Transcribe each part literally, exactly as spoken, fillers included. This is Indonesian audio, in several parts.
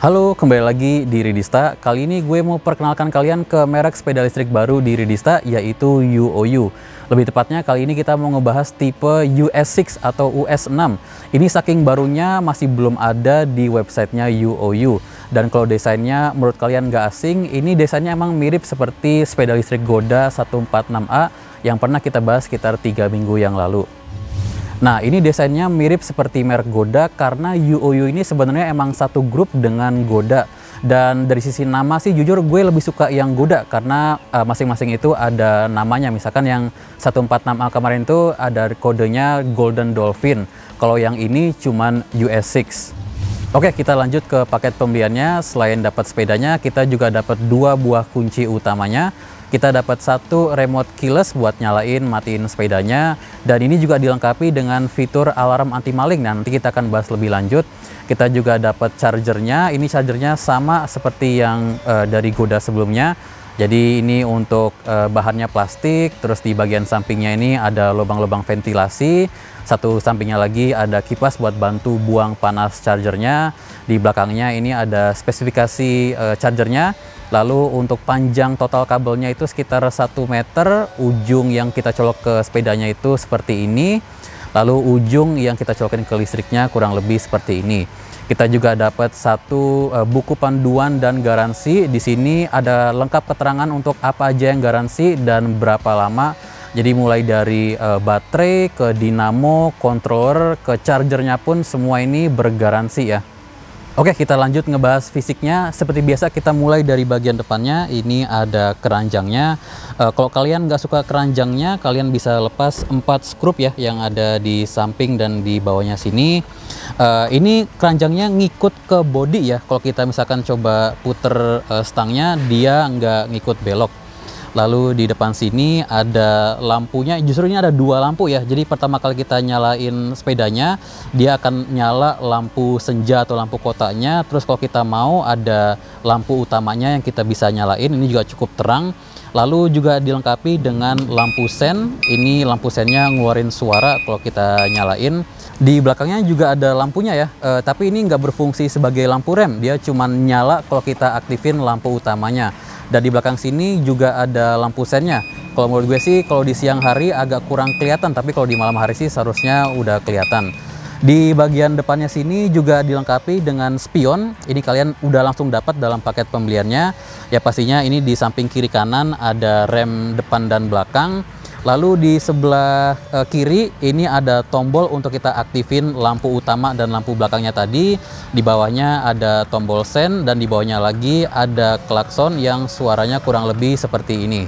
Halo, kembali lagi di Ridista. Kali ini gue mau perkenalkan kalian ke merek sepeda listrik baru di Ridista, yaitu U O U. Lebih tepatnya kali ini kita mau ngebahas tipe U S enam atau U S enam. Ini saking barunya masih belum ada di websitenya U O U. Dan kalau desainnya menurut kalian nggak asing, ini desainnya emang mirip seperti sepeda listrik Goda seratus empat puluh enam A yang pernah kita bahas sekitar tiga minggu yang lalu. Nah, ini desainnya mirip seperti merek Goda karena U O U ini sebenarnya emang satu grup dengan Goda. Dan dari sisi nama sih jujur gue lebih suka yang Goda karena masing-masing uh, itu ada namanya. Misalkan yang seratus empat puluh enam A kemarin itu ada kodenya Golden Dolphin. Kalau yang ini cuman U S enam. Oke, kita lanjut ke paket pembeliannya. Selain dapat sepedanya, kita juga dapat dua buah kunci utamanya. Kita dapat satu remote keyless buat nyalain matiin sepedanya, dan ini juga dilengkapi dengan fitur alarm anti maling. Nah, nanti kita akan bahas lebih lanjut. Kita juga dapat chargernya. Ini chargernya sama seperti yang uh, dari Goda sebelumnya. Jadi ini untuk uh, bahannya plastik, terus di bagian sampingnya ini ada lubang-lubang ventilasi. Satu sampingnya lagi ada kipas buat bantu buang panas chargernya. Di belakangnya ini ada spesifikasi uh, chargernya. Lalu untuk panjang total kabelnya itu sekitar satu meter, ujung yang kita colok ke sepedanya itu seperti ini. Lalu ujung yang kita colokin ke listriknya kurang lebih seperti ini. Kita juga dapat satu uh, buku panduan dan garansi. Di sini ada lengkap keterangan untuk apa aja yang garansi dan berapa lama. Jadi mulai dari uh, baterai, ke dinamo, controller, ke chargernya pun semua ini bergaransi ya. Oke, kita lanjut ngebahas fisiknya. Seperti biasa kita mulai dari bagian depannya. Ini ada keranjangnya. E, kalau kalian nggak suka keranjangnya, kalian bisa lepas empat skrup ya yang ada di samping dan di bawahnya sini. E, ini keranjangnya ngikut ke body ya. Kalau kita misalkan coba puter e, stangnya, dia nggak ngikut belok. Lalu di depan sini ada lampunya, justru ini ada dua lampu ya. Jadi pertama kali kita nyalain sepedanya, dia akan nyala lampu senja atau lampu kotanya. Terus kalau kita mau ada lampu utamanya yang kita bisa nyalain, ini juga cukup terang. Lalu juga dilengkapi dengan lampu sen. Ini lampu sennya ngeluarin suara kalau kita nyalain. Di belakangnya juga ada lampunya ya, e, tapi ini nggak berfungsi sebagai lampu rem. Dia cuma nyala kalau kita aktifin lampu utamanya. Dan di belakang sini juga ada lampu sennya. Kalau menurut gue sih kalau di siang hari agak kurang kelihatan, tapi kalau di malam hari sih seharusnya udah kelihatan. Di bagian depannya sini juga dilengkapi dengan spion. Ini kalian udah langsung dapat dalam paket pembeliannya. Ya pastinya ini di samping kiri kanan ada rem depan dan belakang. Lalu di sebelah e, kiri ini ada tombol untuk kita aktifin lampu utama dan lampu belakangnya tadi. Di bawahnya ada tombol sen dan di bawahnya lagi ada klakson yang suaranya kurang lebih seperti ini.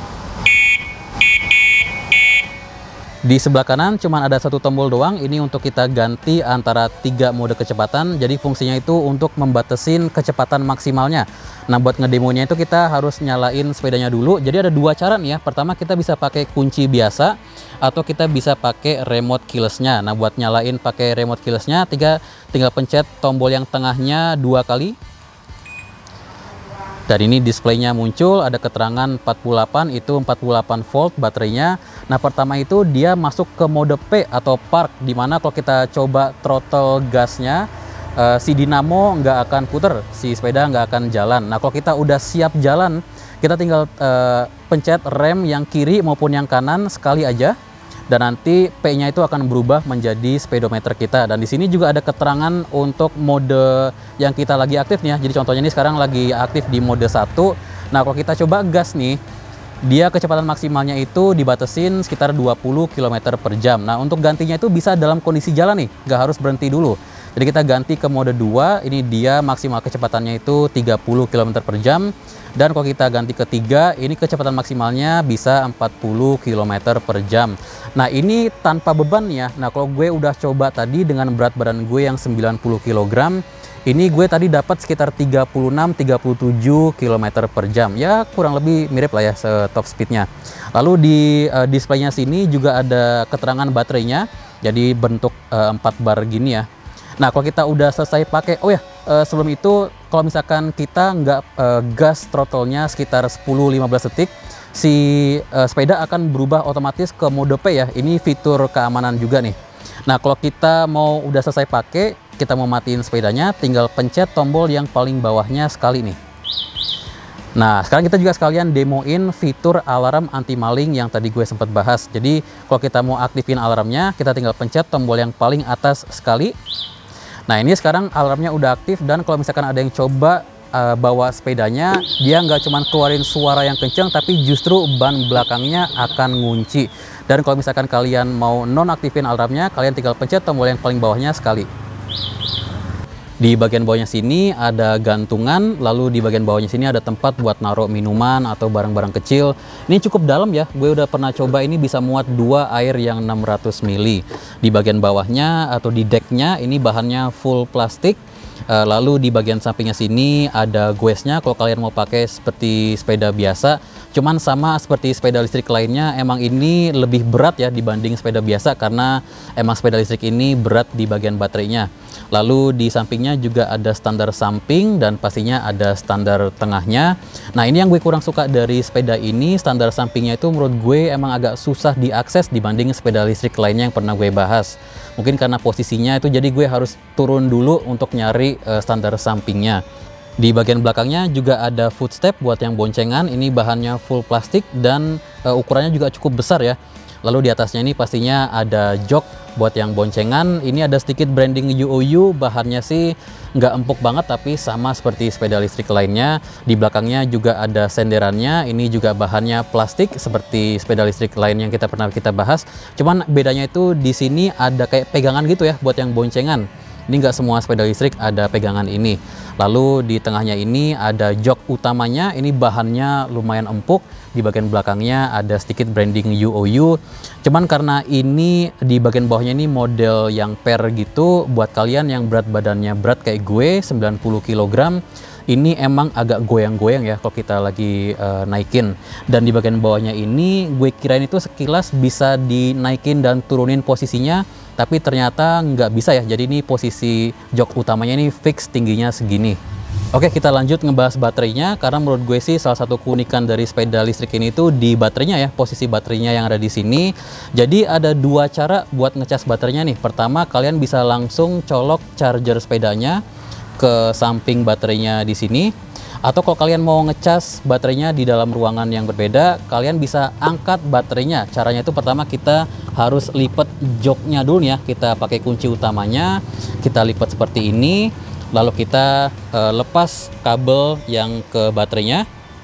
Di sebelah kanan cuma ada satu tombol doang, ini untuk kita ganti antara tiga mode kecepatan. Jadi fungsinya itu untuk membatasin kecepatan maksimalnya. Nah, buat ngedemonya itu kita harus nyalain sepedanya dulu. Jadi ada dua cara nih ya. Pertama kita bisa pakai kunci biasa atau kita bisa pakai remote keyless-nya. Nah, buat nyalain pakai remote keyless-nya, tiga, tinggal pencet tombol yang tengahnya dua kali. Dan ini displaynya muncul, ada keterangan empat puluh delapan, itu empat puluh delapan volt baterainya. Nah, pertama itu dia masuk ke mode P atau park, dimana kalau kita coba throttle gasnya, uh, si dinamo nggak akan puter, si sepeda nggak akan jalan. Nah, kalau kita udah siap jalan, kita tinggal uh, pencet rem yang kiri maupun yang kanan sekali aja. Dan nanti P-nya itu akan berubah menjadi speedometer kita. Dan di sini juga ada keterangan untuk mode yang kita lagi aktif nih ya. Jadi contohnya ini sekarang lagi aktif di mode satu. Nah, kalau kita coba gas nih, dia kecepatan maksimalnya itu dibatasin sekitar dua puluh kilometer per jam. Nah, untuk gantinya itu bisa dalam kondisi jalan nih, nggak harus berhenti dulu. Jadi kita ganti ke mode dua, ini dia maksimal kecepatannya itu tiga puluh kilometer per jam. Dan kalau kita ganti ke tiga, ini kecepatan maksimalnya bisa empat puluh kilometer per jam. Nah, ini tanpa beban ya. Nah, kalau gue udah coba tadi dengan berat badan gue yang sembilan puluh kilogram, ini gue tadi dapat sekitar tiga puluh enam sampai tiga puluh tujuh kilometer per jam. Ya, kurang lebih mirip lah ya top speednya. Lalu di uh, displaynya sini juga ada keterangan baterainya. Jadi bentuk uh, empat bar gini ya. Nah, kalau kita udah selesai pakai, oh ya, uh, sebelum itu kalau misalkan kita nggak uh, gas throttle-nya sekitar sepuluh sampai lima belas detik, si uh, sepeda akan berubah otomatis ke mode P ya. Ini fitur keamanan juga nih. Nah, kalau kita mau udah selesai pakai, kita mau matiin sepedanya, tinggal pencet tombol yang paling bawahnya sekali nih. Nah, sekarang kita juga sekalian demoin fitur alarm anti maling yang tadi gue sempat bahas. Jadi, kalau kita mau aktifin alarmnya, kita tinggal pencet tombol yang paling atas sekali. Nah, ini sekarang alarmnya udah aktif, dan kalau misalkan ada yang coba uh, bawa sepedanya, dia nggak cuma keluarin suara yang kencang, tapi justru ban belakangnya akan ngunci. Dan kalau misalkan kalian mau nonaktifin alarmnya, kalian tinggal pencet tombol yang paling bawahnya sekali. Di bagian bawahnya sini ada gantungan, lalu di bagian bawahnya sini ada tempat buat naruh minuman atau barang-barang kecil. Ini cukup dalam ya, gue udah pernah coba, ini bisa muat dua air yang enam ratus mililiter. Di bagian bawahnya atau di decknya ini bahannya full plastik. Lalu di bagian sampingnya sini ada goesnya kalau kalian mau pakai seperti sepeda biasa. Cuman sama seperti sepeda listrik lainnya, emang ini lebih berat ya dibanding sepeda biasa, karena emang sepeda listrik ini berat di bagian baterainya. Lalu di sampingnya juga ada standar samping dan pastinya ada standar tengahnya. Nah, ini yang gue kurang suka dari sepeda ini, standar sampingnya itu menurut gue emang agak susah diakses dibanding sepeda listrik lainnya yang pernah gue bahas. Mungkin karena posisinya itu, jadi gue harus turun dulu untuk nyari uh, standar sampingnya. Di bagian belakangnya juga ada footstep buat yang boncengan, ini bahannya full plastik dan uh, ukurannya juga cukup besar ya. Lalu di atasnya ini pastinya ada jok buat yang boncengan. Ini ada sedikit branding U O U, bahannya sih nggak empuk banget tapi sama seperti sepeda listrik lainnya. Di belakangnya juga ada senderannya, ini juga bahannya plastik seperti sepeda listrik lain yang kita pernah kita bahas. Cuman bedanya itu di sini ada kayak pegangan gitu ya buat yang boncengan. Ini nggak semua sepeda listrik ada pegangan ini. Lalu di tengahnya ini ada jok utamanya, ini bahannya lumayan empuk. Di bagian belakangnya ada sedikit branding U O U. Cuman karena ini di bagian bawahnya ini model yang pair gitu, buat kalian yang berat badannya berat kayak gue sembilan puluh kilogram, ini emang agak goyang-goyang ya kalau kita lagi uh, naikin. Dan di bagian bawahnya ini gue kirain itu sekilas bisa dinaikin dan turunin posisinya, tapi ternyata nggak bisa ya. Jadi ini posisi jok utamanya ini fix tingginya segini. Oke, kita lanjut ngebahas baterainya, karena menurut gue sih salah satu keunikan dari sepeda listrik ini tuh di baterainya ya, posisi baterainya yang ada di sini. Jadi ada dua cara buat ngecas baterainya nih. Pertama, kalian bisa langsung colok charger sepedanya ke samping baterainya di sini. Atau kalau kalian mau ngecas baterainya di dalam ruangan yang berbeda, kalian bisa angkat baterainya. Caranya itu pertama kita harus lipat joknya dulu ya. Kita pakai kunci utamanya, kita lipat seperti ini. Lalu kita uh, lepas kabel yang ke baterainya.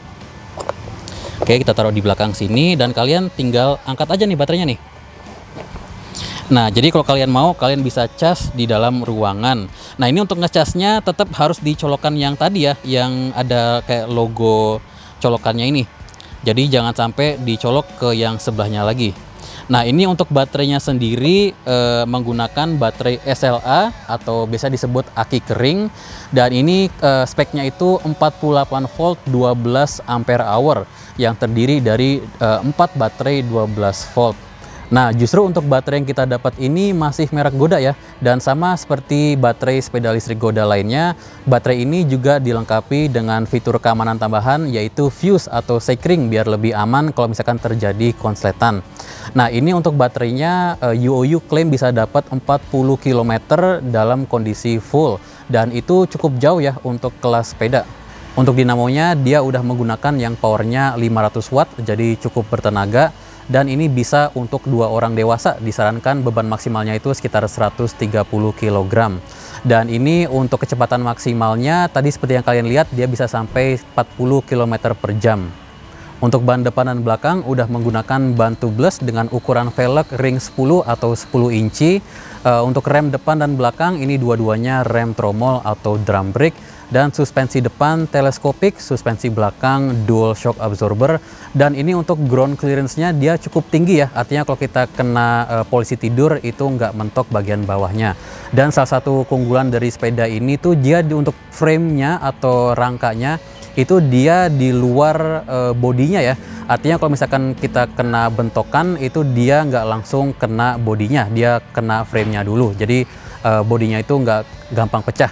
Oke, kita taruh di belakang sini dan kalian tinggal angkat aja nih baterainya nih. Nah, jadi kalau kalian mau, kalian bisa cas di dalam ruangan. Nah, ini untuk ngecasnya tetap harus dicolokkan yang tadi ya, yang ada kayak logo colokannya ini. Jadi jangan sampai dicolok ke yang sebelahnya lagi. Nah, ini untuk baterainya sendiri e, menggunakan baterai S L A atau biasa disebut aki kering, dan ini e, speknya itu empat puluh delapan volt dua belas ampere hour yang terdiri dari e, empat baterai dua belas volt. Nah, justru untuk baterai yang kita dapat ini masih merek Goda ya, dan sama seperti baterai sepeda listrik Goda lainnya, baterai ini juga dilengkapi dengan fitur keamanan tambahan yaitu fuse atau sekring biar lebih aman kalau misalkan terjadi konsletan. Nah, ini untuk baterainya U O U klaim bisa dapat empat puluh kilometer dalam kondisi full, dan itu cukup jauh ya untuk kelas sepeda. Untuk dinamonya dia udah menggunakan yang powernya lima ratus watt, jadi cukup bertenaga. Dan ini bisa untuk dua orang dewasa, disarankan beban maksimalnya itu sekitar seratus tiga puluh kilogram. Dan ini untuk kecepatan maksimalnya, tadi seperti yang kalian lihat, dia bisa sampai empat puluh kilometer per jam. Untuk ban depan dan belakang udah menggunakan ban tubeless dengan ukuran velg ring sepuluh atau sepuluh inci. Uh, untuk rem depan dan belakang ini dua-duanya rem tromol atau drum brake. Dan suspensi depan teleskopik, suspensi belakang dual shock absorber. Dan ini untuk ground clearance-nya dia cukup tinggi ya, artinya kalau kita kena uh, polisi tidur itu nggak mentok bagian bawahnya. Dan salah satu keunggulan dari sepeda ini tuh dia di, untuk frame-nya atau rangkanya itu dia di luar uh, bodinya ya, artinya kalau misalkan kita kena bentokan itu dia nggak langsung kena bodinya, dia kena frame-nya dulu, jadi uh, bodinya itu nggak gampang pecah.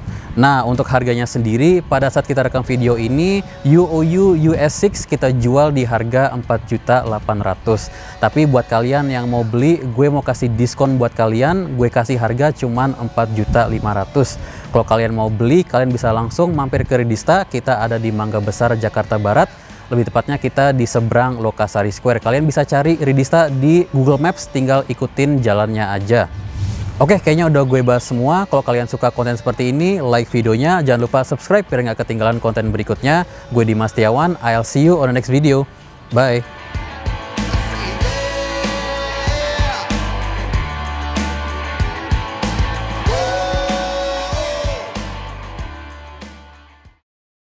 Nah, untuk harganya sendiri pada saat kita rekam video ini U O U U S enam kita jual di harga empat juta delapan ratus ribu. Tapi buat kalian yang mau beli, gue mau kasih diskon buat kalian, gue kasih harga cuman empat juta lima ratus ribu. Kalau kalian mau beli, kalian bisa langsung mampir ke Ridista. Kita ada di Mangga Besar, Jakarta Barat. Lebih tepatnya kita di seberang Lokasari Square. Kalian bisa cari Ridista di Google Maps, tinggal ikutin jalannya aja. Oke, kayaknya udah gue bahas semua. Kalau kalian suka konten seperti ini, like videonya. Jangan lupa subscribe biar nggak ketinggalan konten berikutnya. Gue Dimas Setiawan, I'll see you on the next video. Bye!